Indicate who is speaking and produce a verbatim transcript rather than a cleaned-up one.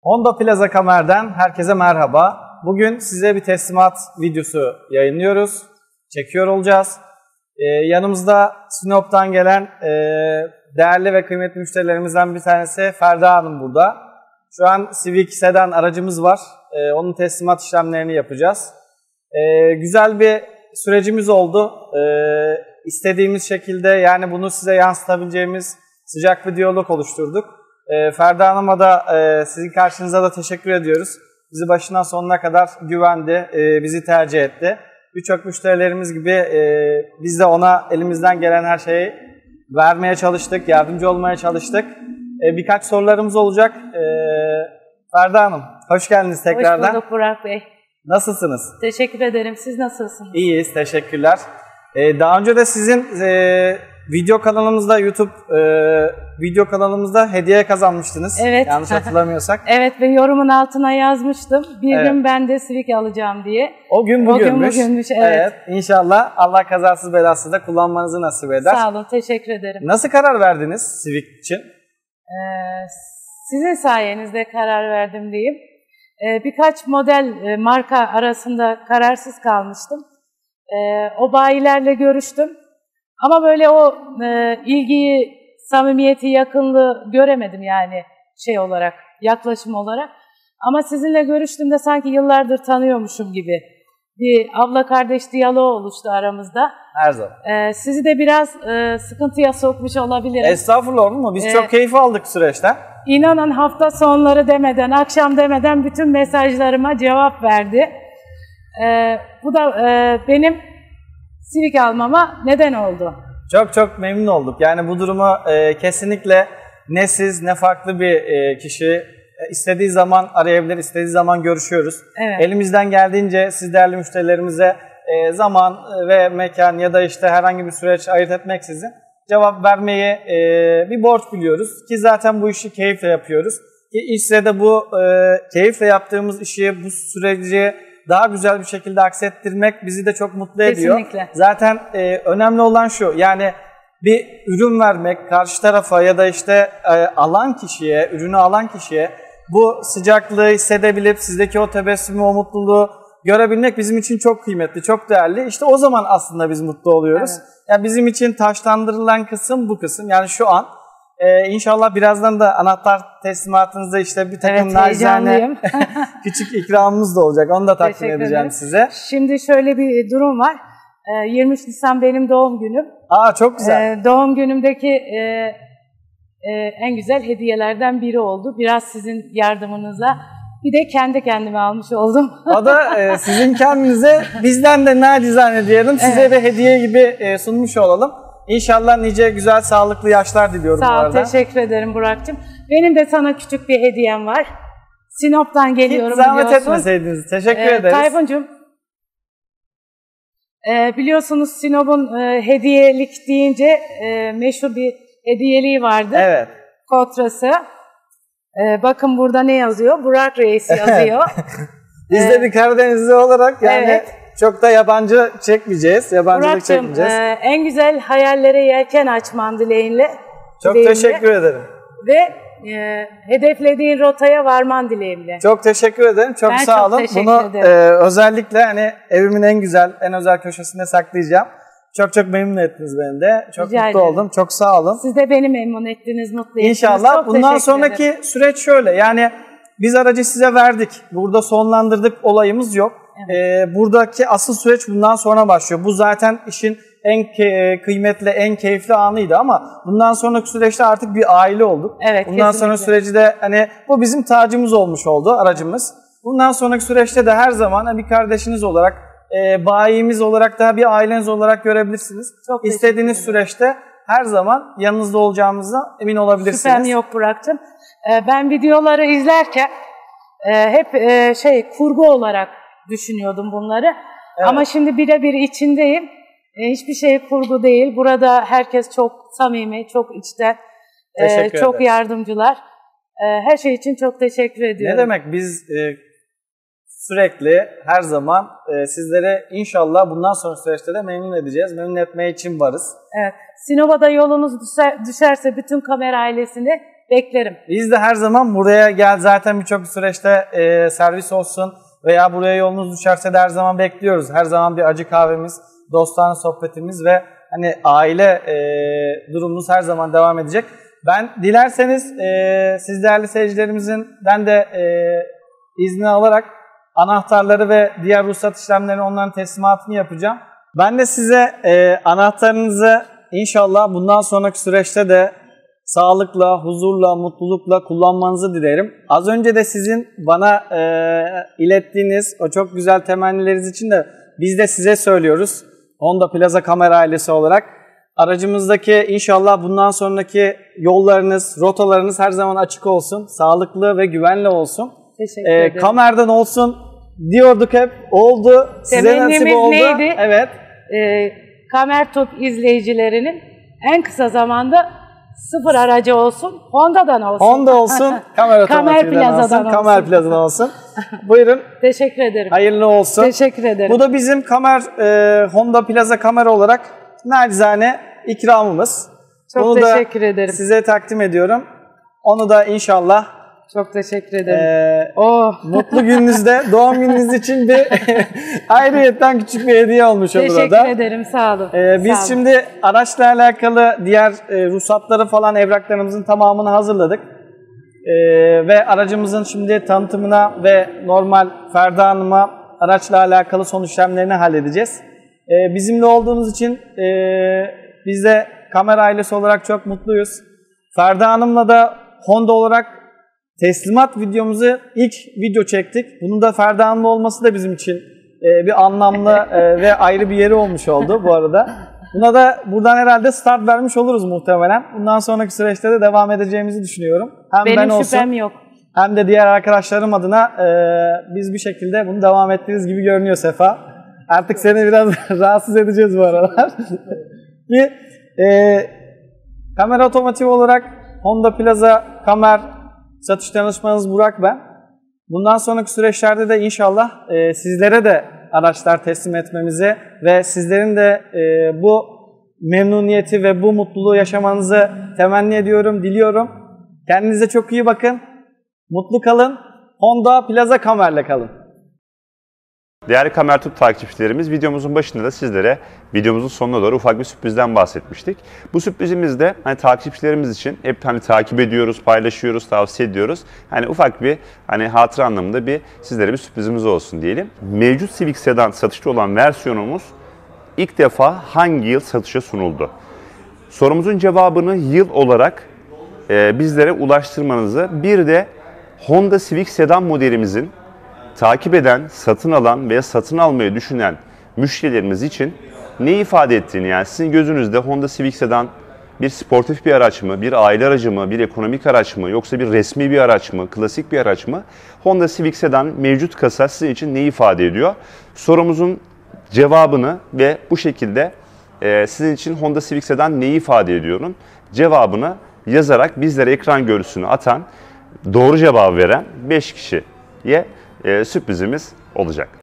Speaker 1: Honda Plaza Kamer'den herkese merhaba. Bugün size bir teslimat videosu yayınlıyoruz, çekiyor olacağız. Ee, yanımızda Sinop'tan gelen e, değerli ve kıymetli müşterilerimizden bir tanesi Ferda Hanım burada. Şu an Civic sedan aracımız var. Ee, onun teslimat işlemlerini yapacağız. Ee, güzel bir sürecimiz oldu. Ee, istediğimiz şekilde, yani bunu size yansıtabileceğimiz sıcak bir diyalog oluşturduk. Ee, Ferda Hanım'a da e, sizin karşınıza da teşekkür ediyoruz. Bizi başından sonuna kadar güvendi, e, bizi tercih etti. Birçok müşterilerimiz gibi e, biz de ona elimizden gelen her şeyi vermeye çalıştık, yardımcı olmaya çalıştık. E, birkaç sorularımız olacak. E, Ferda Hanım, hoş geldiniz tekrardan.
Speaker 2: Hoş bulduk Burak Bey.
Speaker 1: Nasılsınız?
Speaker 2: Teşekkür ederim. Siz nasılsınız?
Speaker 1: İyiyiz, teşekkürler. E, daha önce de sizin e, video kanalımızda, YouTube e, video kanalımızda hediye kazanmıştınız.
Speaker 2: Evet.
Speaker 1: Yanlış hatırlamıyorsak.
Speaker 2: Evet ve yorumun altına yazmıştım. Bir
Speaker 1: Evet.
Speaker 2: gün ben de Civic alacağım diye.
Speaker 1: O gün bugünmüş.
Speaker 2: O gün bugünmüş, evet.
Speaker 1: Evet. İnşallah Allah kazasız belasız da kullanmanızı nasip eder.
Speaker 2: Sağ olun, teşekkür ederim.
Speaker 1: Nasıl karar verdiniz Civic için?
Speaker 2: Ee, sizin sayenizde karar verdim diyeyim. Ee, birkaç model e, marka arasında kararsız kalmıştım. Ee, o bayilerle görüştüm. Ama böyle o e, ilgiyi, samimiyeti, yakınlığı göremedim yani şey olarak, yaklaşım olarak. Ama sizinle görüştüğümde sanki yıllardır tanıyormuşum gibi bir abla kardeş diyaloğu oluştu aramızda.
Speaker 1: Her zaman.
Speaker 2: Ee, sizi de biraz e, sıkıntıya sokmuş olabilirim.
Speaker 1: Estağfurullah, olur mu? Biz
Speaker 2: Ee,
Speaker 1: çok keyif aldık süreçten.
Speaker 2: İnanın hafta sonları demeden, akşam demeden bütün mesajlarıma cevap verdi. Ee, bu da e, benim Civic almama neden oldu.
Speaker 1: Çok çok memnun olduk. Yani bu durumu e, kesinlikle ne siz ne farklı bir e, kişi e, istediği zaman arayabilir, istediği zaman görüşüyoruz.
Speaker 2: Evet.
Speaker 1: Elimizden geldiğince siz değerli müşterilerimize e, zaman ve mekan ya da işte herhangi bir süreç ayırt etmeksizin cevap vermeyi e, bir borç biliyoruz. Ki zaten bu işi keyifle yapıyoruz. Ki işte de bu e, keyifle yaptığımız işi, bu süreci daha güzel bir şekilde aksettirmek bizi de çok mutlu ediyor.
Speaker 2: Kesinlikle.
Speaker 1: Zaten e, önemli olan şu, yani bir ürün vermek karşı tarafa ya da işte e, alan kişiye, ürünü alan kişiye bu sıcaklığı hissedebilip sizdeki o tebessümü, o mutluluğu görebilmek bizim için çok kıymetli, çok değerli. İşte o zaman aslında biz mutlu oluyoruz.
Speaker 2: Evet.
Speaker 1: Yani bizim için taşlandırılan kısım bu kısım. Yani şu an Ee, inşallah birazdan da anahtar teslimatınızda işte bir takım
Speaker 2: Evet,
Speaker 1: nacizane küçük ikramımız da olacak. Onu da takdim edeceğim
Speaker 2: ederim.
Speaker 1: size.
Speaker 2: Şimdi şöyle bir durum var. Ee, yirmi üç Nisan benim doğum günüm.
Speaker 1: Aa, çok güzel.
Speaker 2: Ee, doğum günümdeki e, e, en güzel hediyelerden biri oldu. Biraz sizin yardımınızla. Bir de kendi kendime almış oldum.
Speaker 1: O da e, sizin kendinize, bizden de nacizane diyelim, size
Speaker 2: Evet.
Speaker 1: bir hediye gibi e, sunmuş olalım. İnşallah nice güzel, sağlıklı yaşlar diliyorum bu
Speaker 2: Sağ ol,
Speaker 1: arada.
Speaker 2: teşekkür ederim Burak'cığım. Benim de sana küçük bir hediyem var. Sinop'tan geliyorum
Speaker 1: Hiç zahmet
Speaker 2: biliyorsun.
Speaker 1: etmeseydiniz. Teşekkür
Speaker 2: Ee,
Speaker 1: ederiz.
Speaker 2: Tayfun'cum, e, biliyorsunuz Sinop'un e, hediyelik deyince e, meşhur bir hediyeliği vardı.
Speaker 1: Evet.
Speaker 2: Kotrası. E, bakın burada ne yazıyor? Burak Reis yazıyor.
Speaker 1: Biz
Speaker 2: Ee,
Speaker 1: de bir Karadenizli olarak yani
Speaker 2: evet.
Speaker 1: çok da yabancı çekmeyeceğiz. Yabancılık
Speaker 2: Burak'cığım,
Speaker 1: çekmeyeceğiz.
Speaker 2: e, en güzel hayallere yelken açman dileğiyle.
Speaker 1: Çok
Speaker 2: dileğimle
Speaker 1: teşekkür ederim.
Speaker 2: Ve e, hedeflediğin rotaya varman dileğimle.
Speaker 1: Çok teşekkür ederim. Çok
Speaker 2: Ben
Speaker 1: sağ
Speaker 2: çok
Speaker 1: olun.
Speaker 2: teşekkür
Speaker 1: Bunu
Speaker 2: ederim.
Speaker 1: e, özellikle hani evimin en güzel, en özel köşesinde saklayacağım. Çok çok memnun ettiniz beni de. Çok
Speaker 2: Rica
Speaker 1: mutlu
Speaker 2: ederim.
Speaker 1: oldum. Çok sağ olun.
Speaker 2: Siz de beni memnun ettiniz, mutlu ettiniz.
Speaker 1: İnşallah.
Speaker 2: Çok
Speaker 1: Bundan
Speaker 2: teşekkür
Speaker 1: sonraki
Speaker 2: ederim.
Speaker 1: süreç şöyle. Yani biz aracı size verdik. Burada sonlandırdık olayımız yok.
Speaker 2: Evet.
Speaker 1: E, buradaki asıl süreç bundan sonra başlıyor. Bu zaten işin en ke- kıymetli, en keyifli anıydı ama bundan sonraki süreçte artık bir aile olduk.
Speaker 2: Evet,
Speaker 1: bundan
Speaker 2: kesinlikle.
Speaker 1: sonra süreci de hani bu bizim tacımız olmuş oldu, aracımız. Bundan sonraki süreçte de her zaman bir kardeşiniz olarak, e, bayimiz olarak da bir aileniz olarak görebilirsiniz.
Speaker 2: Çok
Speaker 1: İstediğiniz
Speaker 2: teşekkür ederim.
Speaker 1: süreçte her zaman yanınızda olacağımıza emin olabilirsiniz.
Speaker 2: Şüphem yok Burak'cığım. Ee, ben videoları izlerken e, hep e, şey kurgu olarak düşünüyordum bunları.
Speaker 1: Evet.
Speaker 2: Ama şimdi birebir içindeyim. E, hiçbir şey kurgu değil. Burada herkes çok samimi, çok içten, e,
Speaker 1: Teşekkür
Speaker 2: çok
Speaker 1: ederiz.
Speaker 2: yardımcılar. E, her şey için çok teşekkür ediyorum.
Speaker 1: Ne demek, biz e, sürekli her zaman e, sizlere inşallah bundan sonra süreçte de memnun edeceğiz. Memnun etmeye için varız.
Speaker 2: Evet. Sinop'a da yolunuz düşer, düşerse bütün kamera ailesini beklerim.
Speaker 1: Biz de her zaman buraya gel, zaten birçok süreçte e, servis olsun veya buraya yolunuz düşerse de her zaman bekliyoruz. Her zaman bir acı kahvemiz, dostane sohbetimiz ve hani aile e, durumumuz her zaman devam edecek. Ben dilerseniz e, siz değerli seyircilerimizden de e, izni alarak anahtarları ve diğer ruhsat işlemlerini, onların teslimatını yapacağım. Ben de size e, anahtarınızı inşallah bundan sonraki süreçte de sağlıkla, huzurla, mutlulukla kullanmanızı dilerim. Az önce de sizin bana e, ilettiğiniz o çok güzel temennileriniz için de biz de size söylüyoruz. Honda Plaza Kamera ailesi olarak. Aracımızdaki inşallah bundan sonraki yollarınız, rotalarınız her zaman açık olsun. Sağlıklı ve güvenli olsun.
Speaker 2: Teşekkür
Speaker 1: Ee,
Speaker 2: ederim.
Speaker 1: Kamerden olsun diyorduk hep. Oldu. Size nasip oldu.
Speaker 2: Neydi?
Speaker 1: Evet.
Speaker 2: Ee, Kamertop izleyicilerinin en kısa zamanda sıfır aracı olsun, Honda'dan olsun.
Speaker 1: Honda olsun, Kamer
Speaker 2: Kamer Plaza'dan olsun.
Speaker 1: Kamer Plaza'dan olsun. Buyurun.
Speaker 2: Teşekkür ederim.
Speaker 1: Hayırlı olsun.
Speaker 2: Teşekkür ederim.
Speaker 1: Bu da bizim Kamer e, Honda Plaza kamera olarak nacizane ikramımız.
Speaker 2: Çok
Speaker 1: Bunu
Speaker 2: teşekkür
Speaker 1: da
Speaker 2: ederim.
Speaker 1: size takdim ediyorum. Onu da inşallah
Speaker 2: Çok teşekkür ederim.
Speaker 1: e,
Speaker 2: oh.
Speaker 1: mutlu gününüzde, doğum gününüz için bir ayrıyetten küçük bir hediye olmuş olur o da.
Speaker 2: Teşekkür ederim, sağ olun.
Speaker 1: Ee, biz
Speaker 2: sağ olun.
Speaker 1: şimdi araçla alakalı diğer e, ruhsatları falan, evraklarımızın tamamını hazırladık. Ee, ve aracımızın şimdi tanıtımına ve normal Ferda Hanım'a araçla alakalı son işlemlerini halledeceğiz. Ee, bizimle olduğunuz için e, biz de kamera ailesi olarak çok mutluyuz. Ferda Hanım'la da Honda olarak teslimat videomuzu ilk video çektik. Bunun da Ferda Hanım'la olması da bizim için e, bir anlamlı e, ve ayrı bir yeri olmuş oldu bu arada. Buna da buradan herhalde start vermiş oluruz muhtemelen. Bundan sonraki süreçte de devam edeceğimizi düşünüyorum. Hem
Speaker 2: Benim
Speaker 1: ben olsun,
Speaker 2: şüphem yok.
Speaker 1: hem de diğer arkadaşlarım adına e, biz bir şekilde bunu devam ettiğiniz gibi görünüyor Sefa. Artık seni biraz rahatsız edeceğiz bu aralar. Ki e, kamera otomotiv olarak Honda Plaza Kamer satış danışmanınız Burak ben. Bundan sonraki süreçlerde de inşallah e, sizlere de araçlar teslim etmemizi ve sizlerin de e, bu memnuniyeti ve bu mutluluğu yaşamanızı temenni ediyorum, diliyorum. Kendinize çok iyi bakın. Mutlu kalın. Honda Plaza Kamer'le kalın.
Speaker 3: Değerli Kamertop takipçilerimiz, videomuzun başında da sizlere videomuzun sonuna doğru ufak bir sürprizden bahsetmiştik. Bu sürprizimiz de hani takipçilerimiz için hep hani takip ediyoruz, paylaşıyoruz, tavsiye ediyoruz. Hani ufak bir hani hatıra anlamında bir sizlere bir sürprizimiz olsun diyelim. Mevcut Civic Sedan satışta olan versiyonumuz ilk defa hangi yıl satışa sunuldu? Sorumuzun cevabını yıl olarak e, bizlere ulaştırmanızı, bir de Honda Civic Sedan modelimizin takip eden, satın alan veya satın almayı düşünen müşterilerimiz için ne ifade ettiğini, yani sizin gözünüzde Honda Civic Sedan bir sportif bir araç mı, bir aile aracı mı, bir ekonomik araç mı, yoksa bir resmi bir araç mı, klasik bir araç mı? Honda Civic Sedan mevcut kasa sizin için ne ifade ediyor? Sorumuzun cevabını ve bu şekilde e, sizin için Honda Civic Sedan neyi ifade ediyor'un cevabını yazarak bizlere ekran görüntüsünü atan, doğru cevabı veren beş kişiye e, sürprizimiz olacak.